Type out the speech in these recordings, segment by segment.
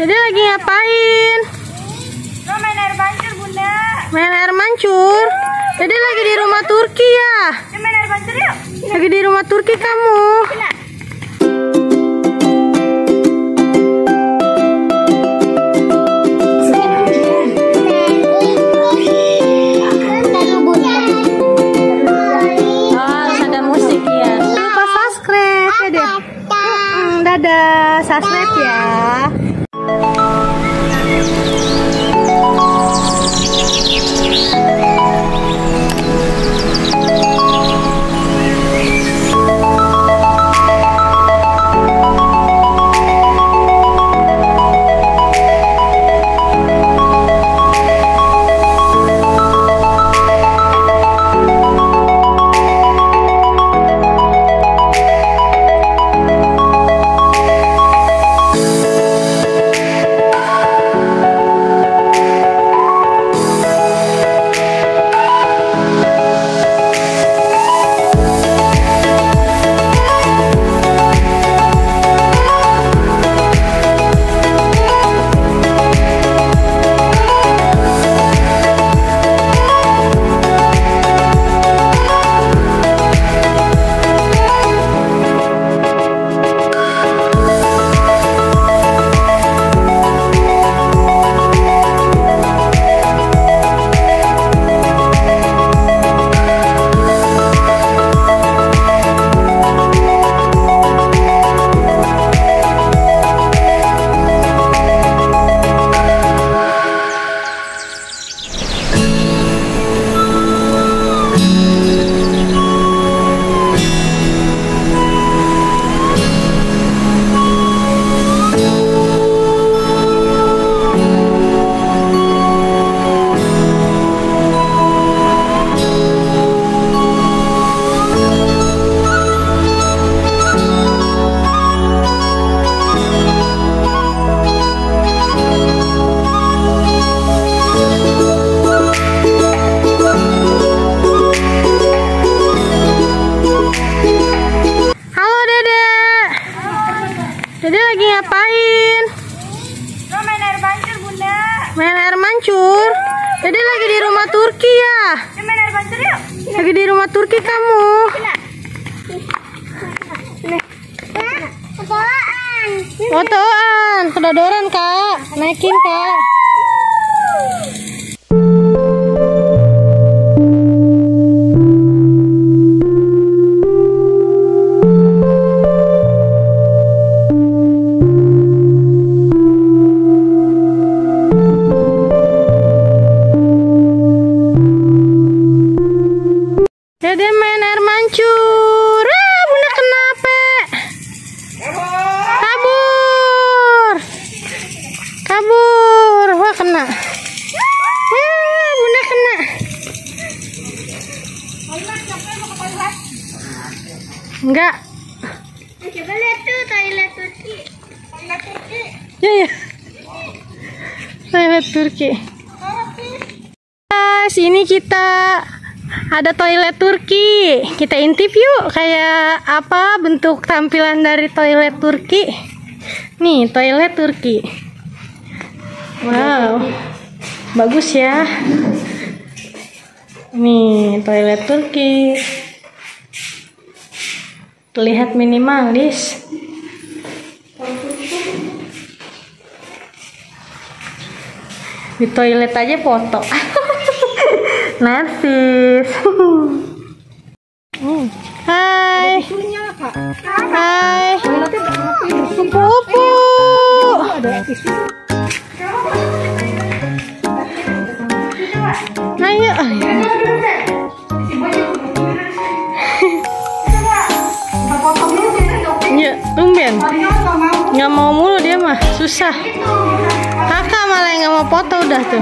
Dede lagi ngapain? Main air mancur, Bunda. Main air mancur? Dede lagi di rumah Turki ya? Main air mancur yuk. Lagi di rumah Turki kamu? Dadah, subscribe ya. Dede lagi ngapain? Main air mancur, Bunda. Main air mancur? Dede lagi di rumah Turki ya? Main air mancur yuk. Lagi di rumah Turki kamu? Fotoan, kedodoran kak, naikin kak. Dede main air mancur. Bunda kenapa? Kabur. Kabur. Wah kena. Bunda kena. Enggak. Coba lihat tuh toilet Turki. Toilet Turki. Ya. Toilet Turki. Guys, ini kita ada toilet Turki. Kita intip yuk kayak apa bentuk tampilan dari toilet Turki. Nih, toilet Turki. Wow. Bagus ya. Nih, toilet Turki. Terlihat minimalis. Di toilet aja foto. Narsis. Hai. Hai. Pupu. Ayo. Ya, tumben. Nggak mau mulu dia mah, susah. Kakak malah yang nggak mau foto udah tuh.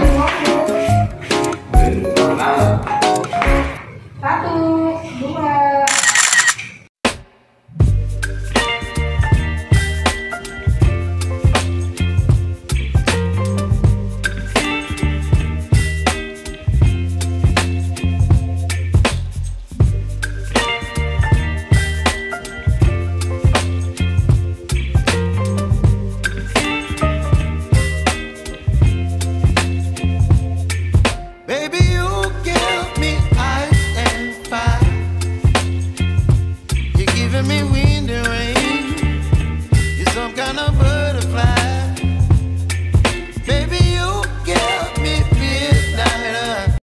me weak.